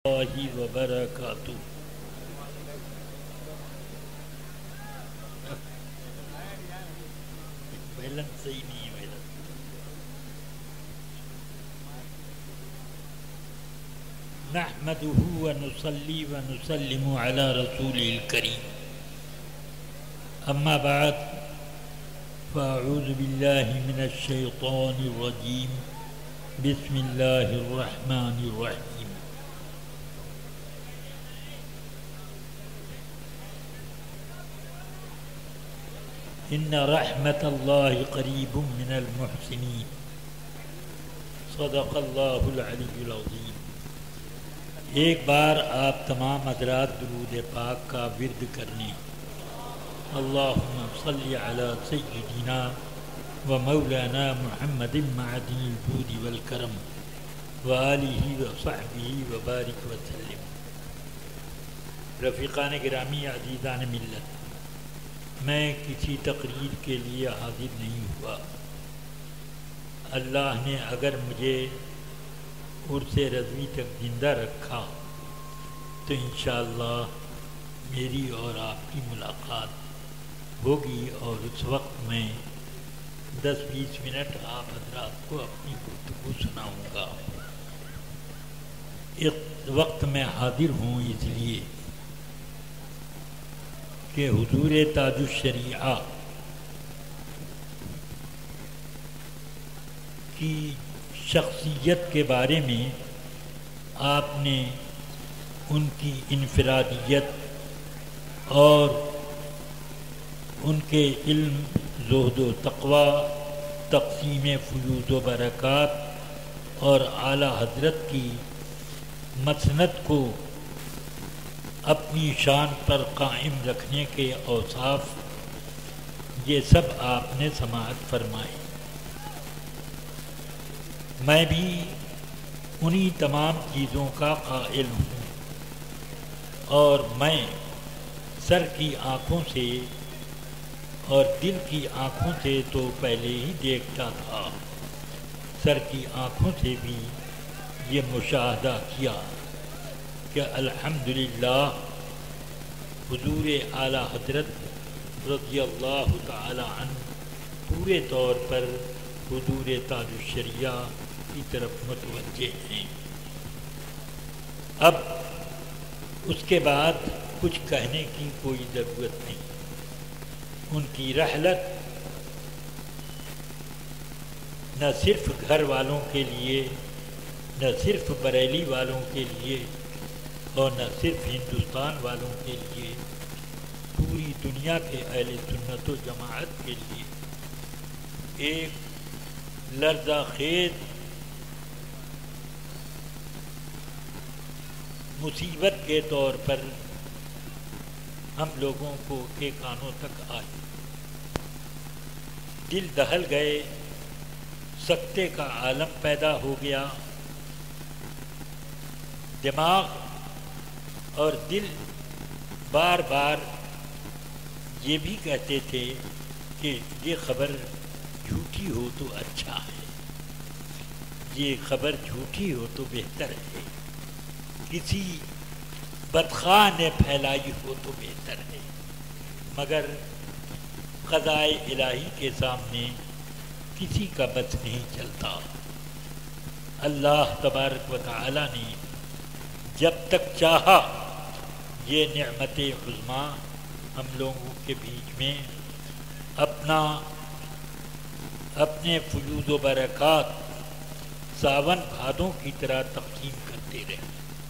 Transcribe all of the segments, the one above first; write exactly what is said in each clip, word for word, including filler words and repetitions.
اللہ وبرکاتہ۔ بیلن صحیح نہیں ہے میرا۔ نحمده ونصلي ونسلم على رسوله الكريم، اما بعد فاعوذ بالله من الشيطان الرجيم، بسم الله الرحمن الرحيم۔ ان رحمت اللہ قریب من المحسنین، صدق اللہ العلی العظیم۔ ایک بار آپ تمام حضرات درود پاک کا ورد کرنے اللہم صلی علی سیدنا و مولانا محمد معدن الجود والکرم و آلہ و صحبہ و بارک وسلم۔ رفیقان گرامی، عزیزان ملت، میں کسی تقریر کے لیے حاضر نہیں ہوا۔ اللہ نے اگر مجھے عرص رضوی تک زندہ رکھا تو انشاءاللہ میری اور آپ کی ملاقات ہوگی، اور اس وقت میں دس بیس منٹ آپ حضرات کو اپنی گفتگو سناؤں گا۔ اس وقت میں حاضر ہوں اس لیے کہ حضور تاج الشریعہ کی شخصیت کے بارے میں آپ نے ان کی انفرادیت اور ان کے علم، زہد و تقوی، تقسیم فیوض و برکات اور اعلیٰ حضرت کی مسند کو اپنی شان پر قائم رکھنے کے اوصاف، یہ سب آپ نے سماعت فرمائے۔ میں بھی انہی تمام چیزوں کا قائل ہوں، اور میں سر کی آنکھوں سے اور دل کی آنکھوں سے تو پہلے ہی دیکھتا تھا، سر کی آنکھوں سے بھی یہ مشاہدہ کیا کہ الحمدللہ حضور اعلیٰ حضرت رضی اللہ تعالی عنہ پورے طور پر حضور تاج الشریعہ کی طرف متوجہ ہیں۔ اب اس کے بعد کچھ کہنے کی کوئی ضرورت نہیں۔ ان کی رحلت نہ صرف گھر والوں کے لیے، نہ صرف بریلی والوں کے لیے، اور نہ صرف ہندوستان والوں کے لیے، پوری دنیا کے اہل سنت و جماعت کے لیے ایک لرزہ خیز مصیبت کے طور پر ہم لوگوں کو کے کانوں تک آئی۔ دل دہل گئے، سکتے کا عالم پیدا ہو گیا، دماغ اور دل بار بار یہ بھی کہتے تھے کہ یہ خبر جھوٹی ہو تو اچھا ہے، یہ خبر جھوٹی ہو تو بہتر ہے، کسی بدخواہ نے پھیلائی ہو تو بہتر ہے، مگر قضائے الہی کے سامنے کسی کا بس نہیں چلتا۔ اللہ تبارک و تعالی نے جب تک چاہا یہ نعمت عظمیٰ ہم لوگوں کے بیچ میں اپنا اپنے فیوض و برکات ساون بھادوں کی طرح تقسیم کرتے رہے۔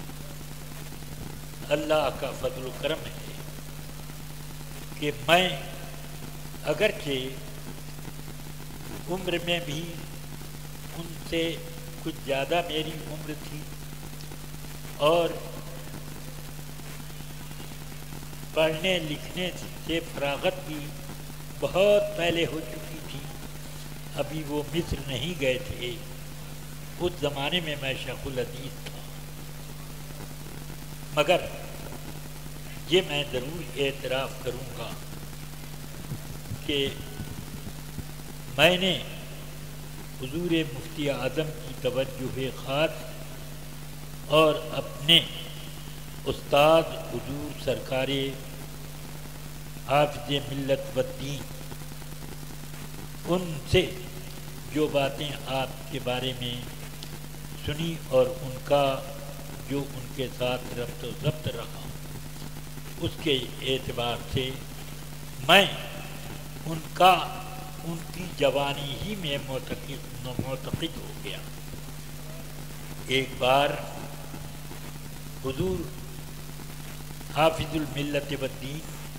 اللہ کا فضل و کرم ہے کہ میں اگرچہ عمر میں بھی ان سے کچھ زیادہ میری عمر تھی، اور پڑھنے لکھنے سے فراغت بھی بہت پہلے ہو چکی تھی، ابھی وہ مصر نہیں گئے تھے، اس زمانے میں میں شیخ الحدیث تھا، مگر یہ میں ضرور اعتراف کروں گا کہ میں نے حضور مفتی اعظم کی توجہ خاص اور اپنے استاد حضور سرکار حافظ ملت و دین، ان سے جو باتیں آپ کے بارے میں سنی اور ان کا جو ان کے ساتھ ربط و ضبط رہا، اس کے اعتبار سے میں ان کا ان کی جوانی ہی میں معتقد معتقد ہو گیا۔ ایک بار حضور حافظ الملت والدین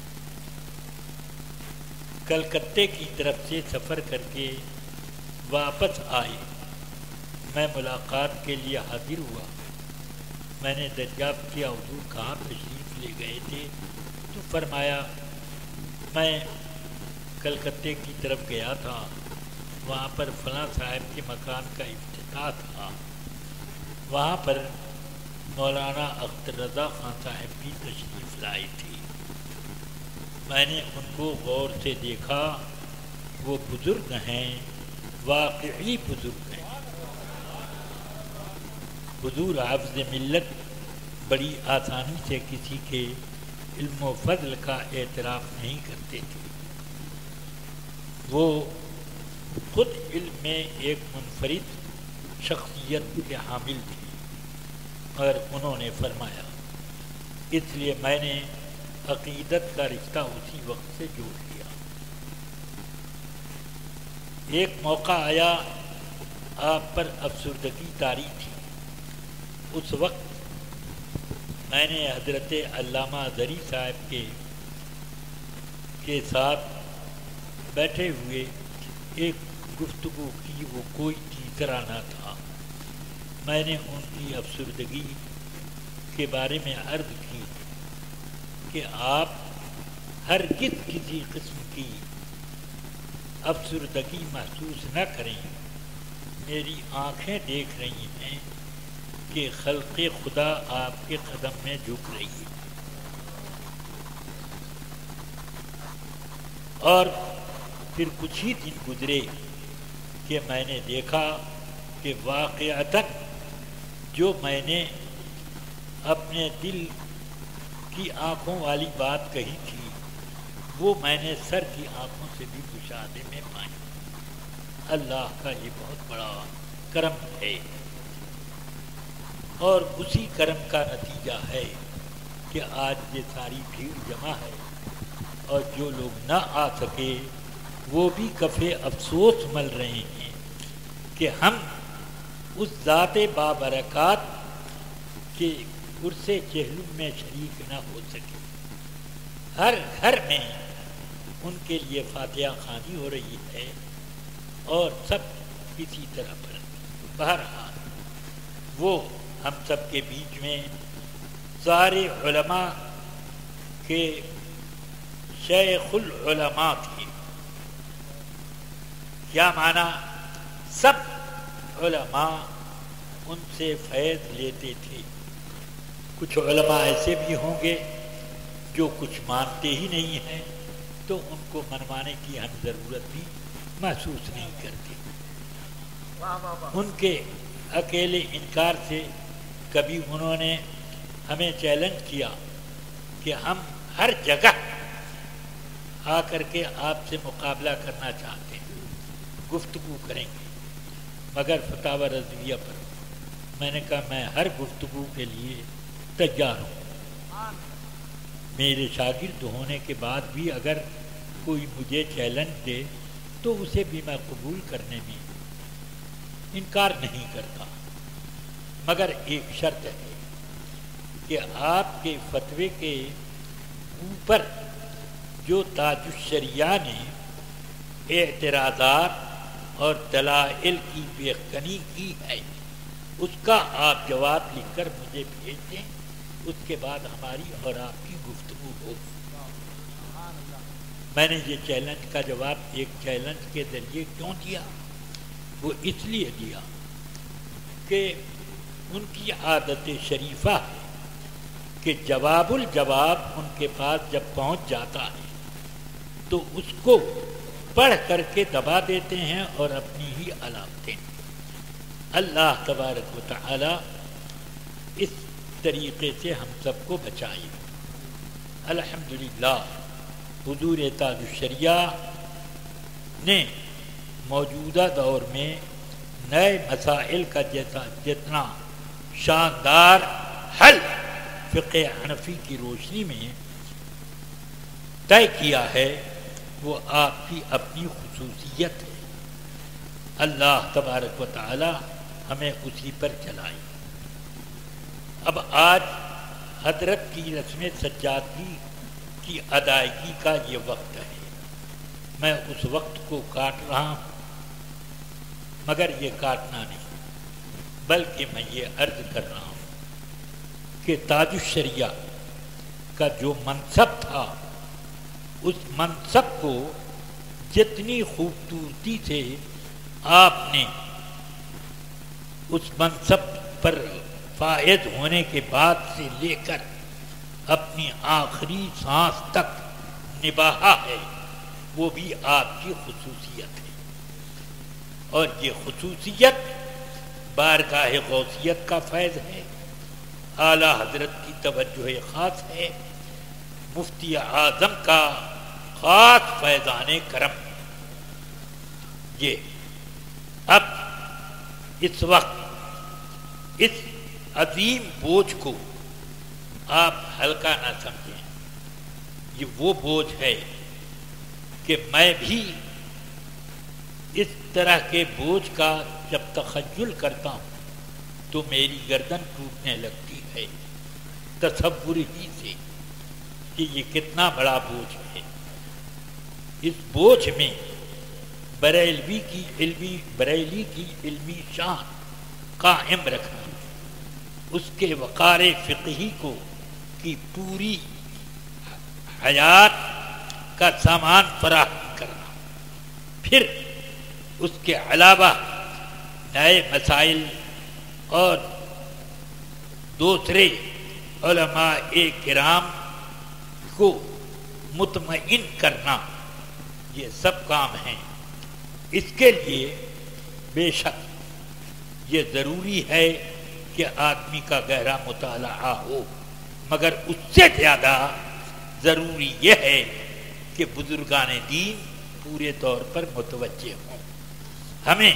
کلکتے کی طرف سے سفر کر کے واپس آئے، میں ملاقات کے لیے حاضر ہوا۔ میں نے دریافت کیا حضور کہاں تشریف لے گئے تھے؟ تو فرمایا میں کلکتے کی طرف گیا تھا، وہاں پر فلاں صاحب کے مکان کا افتتاح تھا، وہاں پر مولانا اختر رضا خان صاحب بھی تشریف لائے تھے۔ میں نے ان کو غور سے دیکھا، وہ بزرگ ہیں، واقعی بزرگ ہیں۔ حضور حافظ ملت بڑی آسانی سے کسی کے علم و فضل کا اعتراف نہیں کرتے تھے، وہ خود علم میں ایک منفرد شخصیت کے حامل تھے، اور انہوں نے فرمایا اس لیے میں نے عقیدت کا رشتہ اسی وقت سے جوڑ لیا۔ ایک موقع آیا آپ پر افسردگی طاری تھی، اس وقت میں نے حضرت علامہ زری صاحب کے کے ساتھ بیٹھے ہوئے ایک گفتگو کی، وہ کوئی تیسرا نہ تھا۔ میں نے ان کی افسردگی کے بارے میں عرض کی کہ آپ ہرگز کسی قسم کی افسردگی محسوس نہ کریں، میری آنکھیں دیکھ رہی ہیں کہ خلق خدا آپ کے قدم میں جھک رہی ہے۔ اور پھر کچھ ہی دن گزرے کہ میں نے دیکھا کہ واقعتاً جو میں نے اپنے دل کی آنکھوں والی بات کہی تھی وہ میں نے سر کی آنکھوں سے بھی مشاہدے میں پائی۔ اللہ کا یہ بہت بڑا کرم ہے، اور اسی کرم کا نتیجہ ہے کہ آج یہ ساری بھیڑ جمع ہے، اور جو لوگ نہ آ سکے وہ بھی کفے افسوس مل رہے ہیں کہ ہم اس ذات بابرکات کے عرص چہلم میں شریک نہ ہو سکے۔ ہر گھر میں ان کے لیے فاتحہ خوانی ہو رہی ہے، اور سب کسی طرح پر بہرحال وہ ہم سب کے بیچ میں سارے علماء کے شیخ العلماء تھے۔ کیا معنی؟ سب علماء ان سے فیض لیتے تھے۔ کچھ علماء ایسے بھی ہوں گے جو کچھ مانتے ہی نہیں ہیں، تو ان کو منوانے کی ہم ضرورت بھی محسوس نہیں کرتے۔ ان کے اکیلے انکار سے کبھی انہوں نے ہمیں چیلنج کیا کہ ہم ہر جگہ آ کر کے آپ سے مقابلہ کرنا چاہتے ہیں، گفتگو کریں گے، مگر فتاوی رضویہ پر۔ میں نے کہا میں ہر گفتگو کے لیے تیار ہوں، میرے شاگرد ہونے کے بعد بھی اگر کوئی مجھے چیلنج دے تو اسے بھی میں قبول کرنے میں انکار نہیں کرتا، مگر ایک شرط ہے کہ آپ کے فتوے کے اوپر جو تاج الشریعہ نے اعتراضات اور دلائل کی بیخنی کی ہے اس کا آپ جواب لکھ کر مجھے بھیج دیں، اس کے بعد ہماری اور آپ کی گفتگو ہوگی۔ میں نے یہ چیلنج کا جواب ایک چیلنج کے ذریعے کیوں دیا؟ وہ اس لیے دیا کہ ان کی عادت شریفہ ہے کہ جواب الجواب ان کے پاس جب پہنچ جاتا ہے تو اس کو پڑھ کر کے دبا دیتے ہیں اور اپنی ہی علامتیں۔ اللہ تبارک و تعالی اس طریقے سے ہم سب کو بچائے۔ الحمدللہ حضور تاج الشریعہ نے موجودہ دور میں نئے مسائل کا جیسا جتنا شاندار حل فقہ حنفی کی روشنی میں طے کیا ہے وہ آپ کی اپنی خصوصیت ہے۔ اللہ تبارک و تعالی ہمیں اسی پر چلائے۔ اب آج حضرت کی رسم سجادگی کی ادائیگی کا یہ وقت ہے۔ میں اس وقت کو کاٹ رہا ہوں، مگر یہ کاٹنا نہیں، بلکہ میں یہ عرض کر رہا ہوں کہ تاج الشریعہ کا جو منصب تھا اس منصب کو جتنی خوبصورتی سے آپ نے اس منصب پر فائز ہونے کے بعد سے لے کر اپنی آخری سانس تک نبھایا ہے، وہ بھی آپ کی خصوصیت ہے۔ اور یہ خصوصیت بارگاہ غوثیت کا فیض ہے، اعلیٰ حضرت کی توجہ خاص ہے، مفتی اعظم کا خاص فیضان کرم۔ یہ اب اس وقت اس عظیم بوجھ کو آپ ہلکا نہ سمجھیں، یہ وہ بوجھ ہے کہ میں بھی اس طرح کے بوجھ کا جب تخیل کرتا ہوں تو میری گردن ٹوٹنے لگتی ہے تصور ہی سے کہ یہ کتنا بڑا بوجھ ہے۔ اس بوجھ میں بریلوی کی علمی بریلی کی علمی شان قائم رکھنا، اس کے وقار فقہی کو کی پوری حیات کا سامان فراہم کرنا، پھر اس کے علاوہ نئے مسائل اور دوسرے علماء کرام کو مطمئن کرنا، یہ سب کام ہیں۔ اس کے لیے بے شک یہ ضروری ہے کہ آدمی کا گہرا مطالعہ ہو، مگر اس سے زیادہ ضروری یہ ہے کہ بزرگان دین پورے طور پر متوجہ ہوں۔ ہمیں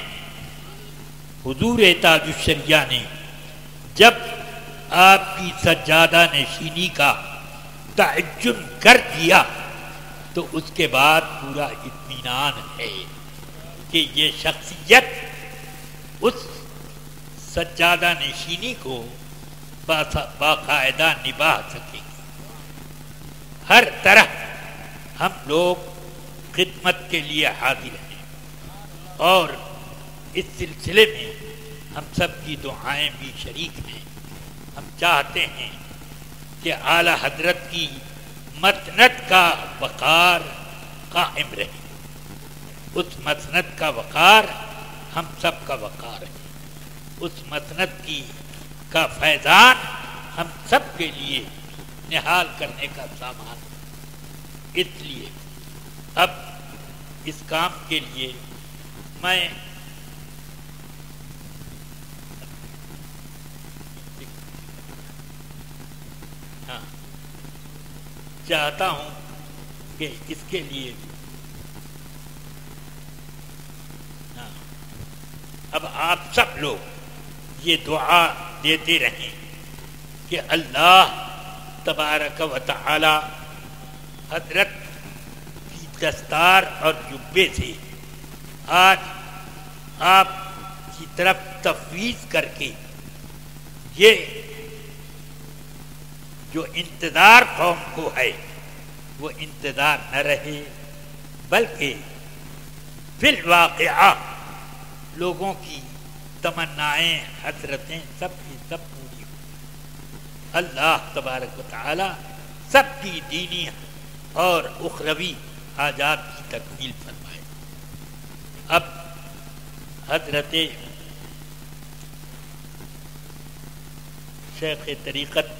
حضور تاج الشریعہ نے جب آپ کی سجادہ نشینی کا تعین کر دیا تو اس کے بعد پورا اطمینان ہے کہ یہ شخصیت اس سجادہ نشینی کو باقاعدہ نبھا سکے گی۔ ہر طرح ہم لوگ خدمت کے لیے حاضر ہیں اور اس سلسلے میں ہم سب کی دعائیں بھی شریک ہیں۔ ہم چاہتے ہیں کہ اعلی حضرت کی مسند کا وقار قائم رہے، اس مسند کا وقار ہم سب کا وقار ہے، اس مسند کی کا فیضان ہم سب کے لیے نہال کرنے کا سامان ہے۔ اس لیے اب اس کام کے لیے میں ہاں چاہتا ہوں کہ اس کے لیے ہاں اب آپ سب لوگ یہ دعا دیتے رہیں کہ اللہ تبارک و تعالی حضرت کی دستار اور جبے سے آج آپ کی طرف تفویض کر کے یہ جو انتظار قوم کو ہے وہ انتظار نہ رہے، بلکہ فی الواقعہ لوگوں کی تمنائیں حضرتیں سب کی سب پوری ہوں۔ اللہ تبارک و تعالی سب کی دینی اور اخروی حاجات کی تکمیل فرمائے۔ اب حضرت شیخ طریقت